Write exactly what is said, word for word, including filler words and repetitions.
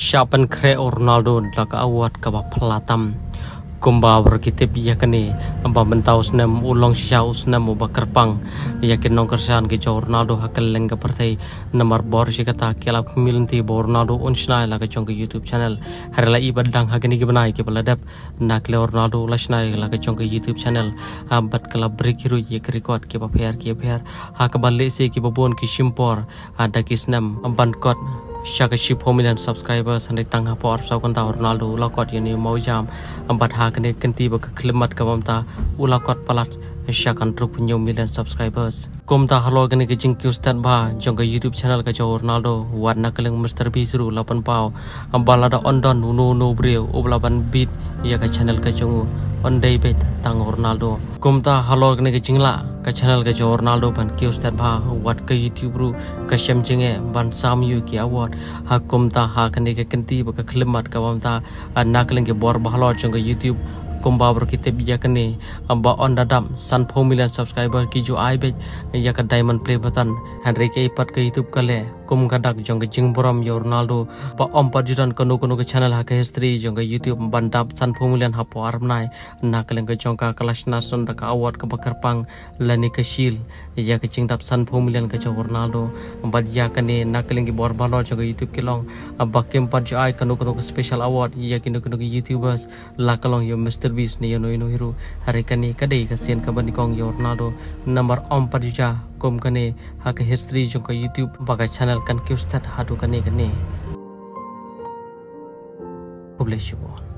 shah pynkhreh ronaldo laka award kaba pelatam kumba berkitip yakni amba mentau senam ulong syau senam bakerpang yakin nong kersan ke ronaldo hakal lengga pyrthei nomor bor si kata kelap milinti ronaldo unsnai la ke ke YouTube channel harla ibadang hakani ke banai ke baladap nakle ronaldo lasnai la ke ke YouTube channel abat kala break hiru ye record ke ba pher ke pher hak balei se ke babon ki simpor ada kisnam amban kot shaka ship homilan subscribers and tangha por sa konta ronaldo ulakot yani maujam ambat hakane kenti ba klimat kamamta ulakot palat shakan trup nyo million subscribers komta halo gane ke jingki ustad ba jonga YouTube channel ka ronaldo warna keleng mister bisru lapan pau ambalada ondon nu no breu oblaban beat ya ka channel ka jongu ondai bet tang ronaldo komta halo gane ke jingla ka channel ka ronaldo ban ki ustad ba wat ka YouTube ru ka shem jinge ban sam yu ki award ha komta ha kane ke kenti ba ka klimat kamamta nakeleng ke bor bahalo jonga YouTube kumba berkitip yakni amba on dadam san four million subscriber ki jo ai be yak diamond play button henry ke ipat ke YouTube kale kum gadak jong jing boram yo ronaldo pa om pajuran kono kono ke channel ha ke history jong YouTube bandap san four million ha po armnai nakeleng ke jong ka kelas nasion da ka award ke bakarpang lani ke shil yak jing dap san four million ke ronaldo bad yakni nakeleng ke bor balo jong YouTube ke long bakem pat jo ai kono kono ke special award yakin kono ke YouTubers la kalong yo mister bis ni yono ino hiru hari kani kadai kasian kabani kong yo ronaldo nomor om padija kom kane hak history jongka YouTube baga channel kan kiustat hadu kane kane. God bless you all.